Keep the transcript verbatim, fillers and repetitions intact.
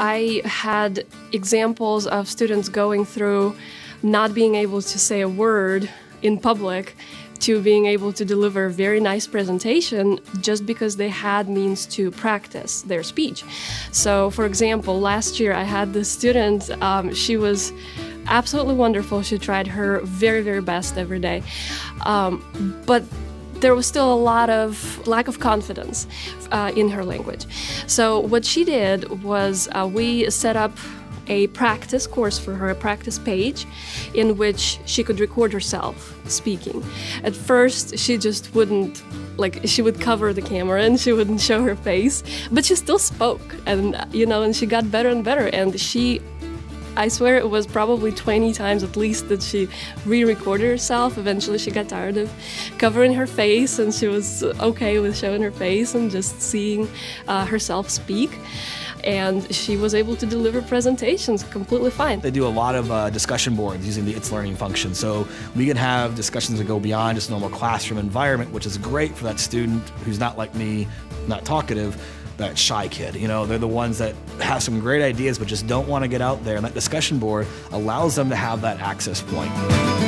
I had examples of students going through not being able to say a word in public to being able to deliver a very nice presentation just because they had means to practice their speech. So, for example, last year I had this student, um, she was absolutely wonderful. She tried her very, very best every day. Um, but there was still a lot of lack of confidence uh, in her language. So what she did was uh, we set up a practice course for her, a practice page, in which she could record herself speaking. At first, she just wouldn't, like, she would cover the camera and she wouldn't show her face, but she still spoke, and, you know, and she got better and better, and she, I swear it was probably twenty times at least that she re-recorded herself. Eventually she got tired of covering her face and she was okay with showing her face and just seeing uh, herself speak. And she was able to deliver presentations completely fine. They do a lot of uh, discussion boards using the It's Learning function. So we can have discussions that go beyond just normal classroom environment, which is great for that student who's not like me, not talkative, that shy kid. You know, they're the ones that have some great ideas but just don't want to get out there. And that discussion board allows them to have that access point.